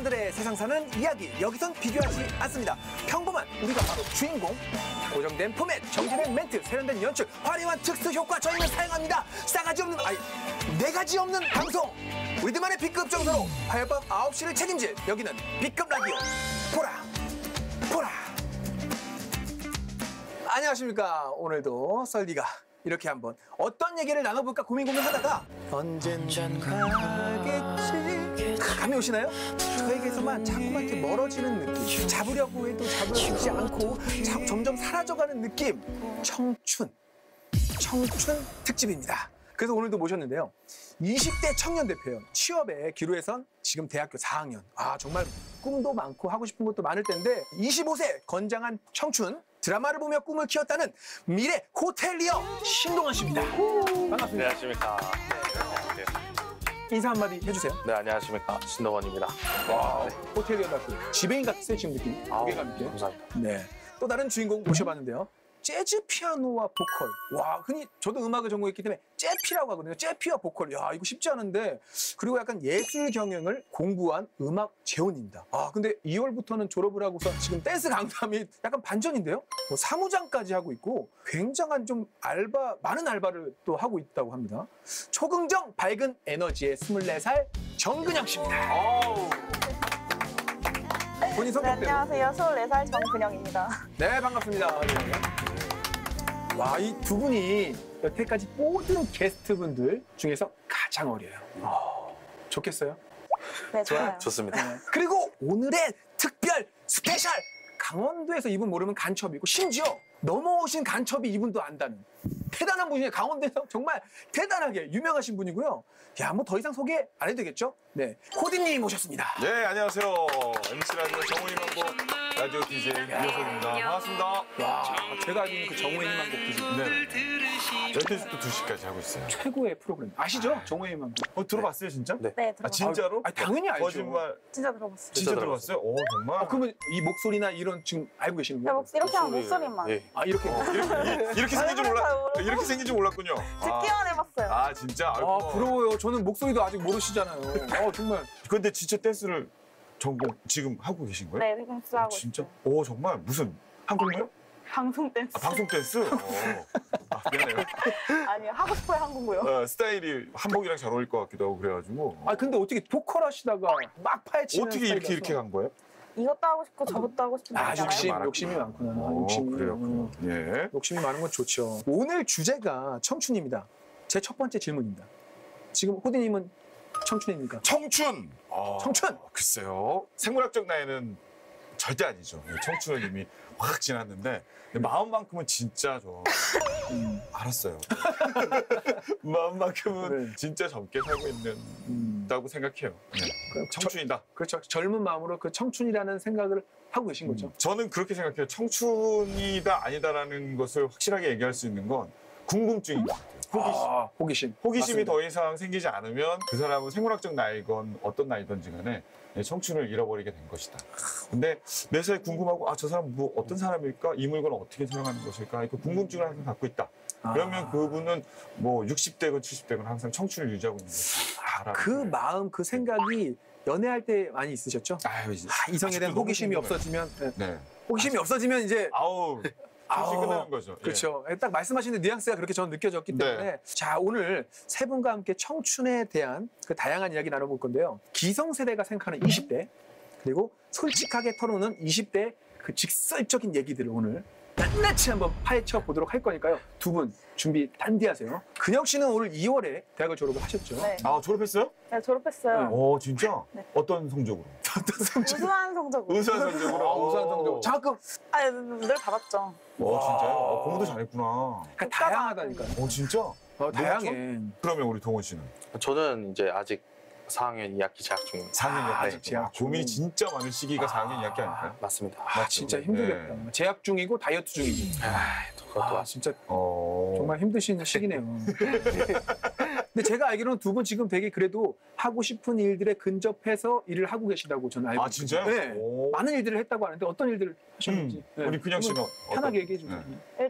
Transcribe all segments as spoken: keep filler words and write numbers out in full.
사람들의 세상 사는 이야기, 여기선 비교하지 않습니다. 평범한 우리가 바로 주인공. 고정된 포맷, 정제된 멘트, 세련된 연출, 화려한 특수 효과 저희는 사용합니다. 싸가지 없는, 아니, 네 가지 없는 방송. 우리들만의 B급 정서로 화요일 밤 아홉 시를 책임질 여기는 B급 라디오. 보라, 보라. 안녕하십니까. 오늘도 썰디가 이렇게 한번 어떤 얘기를 나눠볼까 고민 고민하다가 언젠간 가겠지. 감이 오시나요? 저에게서만 자꾸만 이렇게 멀어지는 느낌, 잡으려고 해도 잡을 수 있지 않고 자, 점점 사라져가는 느낌. 청춘, 청춘 특집입니다. 그래서 오늘도 모셨는데요, 이십 대 청년 대표예요. 취업에 기로에선 지금 대학교 사 학년. 아, 정말 꿈도 많고 하고 싶은 것도 많을 텐데 이십오 세 건장한 청춘, 드라마를 보며 꿈을 키웠다는 미래 호텔리어 신동원 씨입니다. 반갑습니다. 안녕하십니까. 네. 인사 한마디 해주세요. 네, 안녕하십니까. 신동원입니다. 와, 네. 호텔리어답게 지배인 같으세요, 지금 느낌. 무게감 있게. 감사합니다. 네. 또 다른 주인공 모셔봤는데요. 재즈 피아노와 보컬. 와, 흔히 저도 음악을 전공했기 때문에 재피라고 하거든요. 재피와 보컬. 야, 이거 쉽지 않은데. 그리고 약간 예술 경영을 공부한 음악 재혼입니다. 아, 근데 이월부터는 졸업을 하고서 지금 댄스 강사이 약간 반전인데요. 뭐 사무장까지 하고 있고 굉장한 좀 알바, 많은 알바를 또 하고 있다고 합니다. 초긍정 밝은 에너지의 스물네 살 정근영 씨입니다. 오. 본인 네, 성격대로. 안녕하세요. 스물네 살 정근영입니다. 네, 반갑습니다. 네. 와, 이 두 분이 여태까지 모든 게스트분들 중에서 가장 어려요. 아, 좋겠어요? 네, 좋아요. 좋습니다. 네. 그리고 오늘의 특별 스페셜! 강원도에서 이분 모르면 간첩이고 심지어 넘어오신 간첩이 이분도 안다는 대단한 분이에요. 강원도에서 정말 대단하게 유명하신 분이고요. 야, 뭐 더 이상 소개 안 해도 되겠죠? 네, 코디님 모셨습니다. 네, 안녕하세요. 엠씨 라디오 정우희 망고 라디오 디제이 이효석입니다. 반갑습니다. 와, 제가 알고 있는 그 정우의 희망곡 디제이. 네. 열두 시부터 두 시까지 하고 있어요. 최고의 프로그램. 아시죠? 정우의 희망곡. 어, 들어봤어요, 진짜? 네. 네, 아, 들어봤어요. 진짜로? 아, 당연히 알죠. 거짓말. 진짜 들어봤어요. 진짜 진짜 들어봤어요? 오, 정말? 어, 그러면 이 목소리나 이런 지금 알고 계시는 야, 거예요? 목, 이렇게 하면 목소리, 목소리만. 예. 아, 이렇게. 이렇게, 이렇게 생긴 줄 몰라. 이렇게 생긴 줄 몰랐군요. 듣기만 해봤어요. 아, 아, 진짜? 아이고. 아, 부러워요. 저는 목소리도 아직 모르시잖아요. 아, 정말. 근데 진짜 댄스를 전공 지금 하고 계신 거예요? 네, 지금 아, 하고 진짜? 있어요. 오, 정말? 무슨? 한국무요? 방송 댄스. 아, 방송 댄스? 오. 아, 미안해요. 아니요, 하고 싶어요, 한국무요. 어, 스타일이 한복이랑 잘 어울릴 것 같기도 하고 그래가지고. 아, 근데 어떻게 보컬 하시다가 막 파헤치는 어떻게 이렇게 스타일이라서. 이렇게 간 거예요? 이것도 하고 싶고 저것도 하고 싶은 거 아, 있잖아요. 욕심, 많았구나. 욕심이 많구나. 오, 욕심이. 그래요, 음, 그래요. 예. 욕심이 많은 건 좋죠. 오늘 주제가 청춘입니다. 제 첫 번째 질문입니다. 지금 호디님은 청춘입니까? 청춘! 아, 청춘! 글쎄요. 생물학적 나이는 절대 아니죠. 청춘은 이미 확 지났는데 마음만큼은 진짜 저 음, 알았어요. 마음만큼은 네. 진짜 젊게 살고 음. 있다고 생각해요. 네. 그 청춘이다. 그렇죠. 젊은 마음으로 그 청춘이라는 생각을 하고 계신 거죠. 저는 그렇게 생각해요. 청춘이다 아니다라는 것을 확실하게 얘기할 수 있는 건 궁금증인 것 같아요. 호기심. 아, 호기심. 호기심이 맞습니다. 더 이상 생기지 않으면 그 사람은 생물학적 나이건 어떤 나이든지 간에 청춘을 잃어버리게 된 것이다. 근데 매사에 궁금하고 아, 저 사람 뭐 어떤 사람일까? 이 물건을 어떻게 사용하는 것일까? 그 궁금증을 항상 갖고 있다. 그러면 아. 그분은 뭐 육십 대건 칠십 대건 항상 청춘을 유지하고 있는 거죠. 아, 그 마음, 그 생각이 연애할 때 많이 있으셨죠? 아유, 이제 아, 이성에 대한 아직도 호기심이 너무 궁금해요. 없어지면 네. 네. 호기심이 없어지면 이제 아우, 청춘이 아우, 끝나는 거죠. 예. 그렇죠. 딱 말씀하시는 뉘앙스가 그렇게 저는 느껴졌기 때문에 네. 자, 오늘 세 분과 함께 청춘에 대한 그 다양한 이야기 나눠볼 건데요. 기성세대가 생각하는 이십 대 그리고 솔직하게 털어놓는 이십 대 그 직설적인 얘기들을 오늘 낱낱이 한번 파헤쳐 보도록 할 거니까요. 두 분 준비 단디하세요. 근영 씨는 올 이월에 대학을 졸업을 하셨죠? 네, 아, 졸업했어요? 네 졸업했어요. 오, 진짜? 네. 어떤 성적으로? 어떤 성적? 우수한 성적으로. 우수한 성적으로. 아, 우수한 성적. 장학금. 아, 늘 받았죠. 오, 진짜요? 아, 공부도 잘했구나. 그러니까 다양하다니까요. 오, 진짜? 어, 다양해. 그러면 우리 동원 씨는? 저는 이제 아직 사 학년 이 학기 재학 중입니다. 사 학년 아, 아, 아직 재학 중. 고민이 진짜 많은 시기가 아. 사 학년 이 학기 아닐까요? 맞습니다. 아, 맞죠? 진짜 힘들겠다. 네. 재학 중이고 다이어트 중이고. 아, 그것도 아, 진짜 어... 정말 힘드신 시기네요. 근데 제가 알기로는 두 분 지금 되게 그래도 하고 싶은 일들에 근접해서 일을 하고 계시다고 저는 알고 아, 진짜요? 있거든요. 네. 오. 많은 일들을 했다고 하는데 어떤 일들을 하셨는지. 음, 네. 우리 근영 씨는 한번 편하게 어떤- 얘기해 주세요. 네.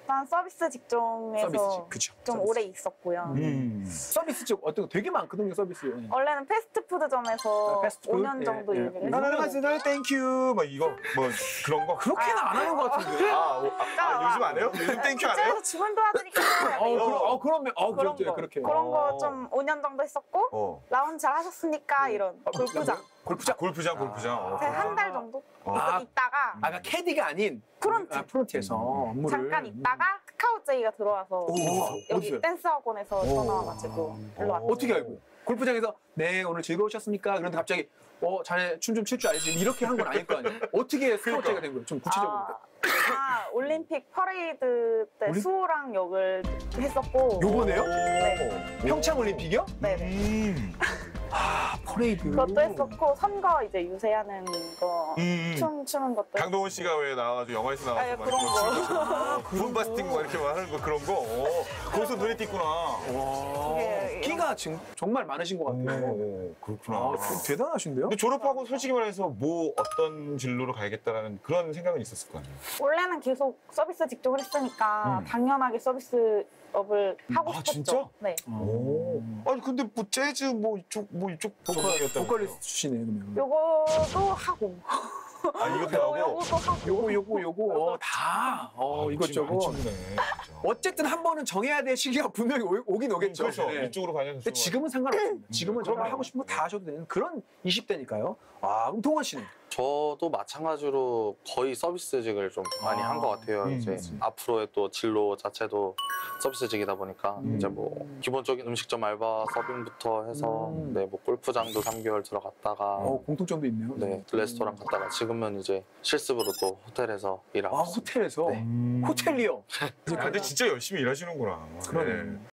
일단 서비스 직종에서 서비스, 그쵸. 좀 서비스. 오래 있었고요. 음. 서비스 쪽 어떤 거 되게 많거든요, 서비스. 예. 원래는 패스트푸드점에서 아, 패스트푸드? 오 년 정도 예, 예. 일을 음. 했고 나는 가스들 땡큐 막 이거 뭐 그런 거. 그렇게는 안 하는 것 같은데. 아, 오, 아, 아, 요즘 안 해요? 요즘 땡큐 안 해요? 그래서 주문 도와드릴게요. 어, 네. 그럼, 어, 그러면, 어, 그런 그렇죠, 거 그렇게. 그런 어. 거 좀 오 년 정도 했었고 어. 라운지 잘 하셨으니까 이런 아, 골프장 골프장. 골프장 골프장. 어. 한 달 정도 어. 아. 있다가 아까 캐디가 아닌 프론트. 아, 프론트에서 업무를 잠깐 있다가 스카우트제이가 들어와서 오, 여기 어디서요? 댄스 학원에서 오. 전화 와가지고 일로 왔어요. 어떻게 알고? 골프장에서 네 오늘 즐거우셨습니까? 그런데 갑자기 어 자네 춤 좀 출 줄 알지? 이렇게 한 건 아닐 거 아니에요? 어떻게 스카우트가 된 거예요? 좀 구체적으로. 아, 아, 올림픽 퍼레이드 때 올림- 수호랑 역을 했었고 요번에요? 네. 평창 올림픽이요? 네네. 음. 아 퍼레이드. 그것도 했었고 선거 이제 유세하는 거 음. 춤 추는 것도 강동원 씨가 왜 나와가지고 영화에서 나와서 아, 막 그런 이거 붐바스팅 뭐 이렇게 하는 거 그런 거. 어. 거기서 눈에 띄구나. 와, 그게 끼가 지금 정말 많으신 것 같아요. 오, 그렇구나. 아, 대- 대단하신데요? 근데 졸업하고 솔직히 말해서 뭐 어떤 진로로 가야겠다라는 그런 생각은 있었을 거 아니에요? 원래는 계속 서비스 직종을 했으니까 음. 당연하게 서비스업을 하고 아, 싶었죠. 진짜? 네. 오. 아니 근데 뭐 재즈 뭐 이쪽 뭐 이쪽 전공이었다면서요? 보컬리스트시네요, 그러면. 요거도 하고 아 이것도 하고. 요것도 하고 요거 요거 요거 어, 다 어, 이것저것. 진짜. 어쨌든 한 번은 정해야 될 시기가 분명히 오, 오긴 오겠죠. 그렇죠. 네. 이쪽으로 가냐 근데 지금은 상관없습니다. 지금은 정말 그럼요. 하고 싶은 거 다 하셔도 되는 그런 이십 대니까요. 아, 그럼 동원 씨는? 저도 마찬가지로 거의 서비스직을 좀 많이 아, 한 것 같아요. 음. 이제 앞으로의 또 진로 자체도 서비스직이다 보니까 음. 이제 뭐 기본적인 음식점 알바 서빙부터 해서 음. 네, 뭐 골프장도 삼 개월 들어갔다가 어, 공통점도 있네요. 네, 레스토랑 갔다가 지금은 이제 실습으로 또 호텔에서 일하고 아, 있습니다. 호텔에서? 네. 호텔리요? 아, 근데 진짜 열심히 일하시는구나. 그러네. 네.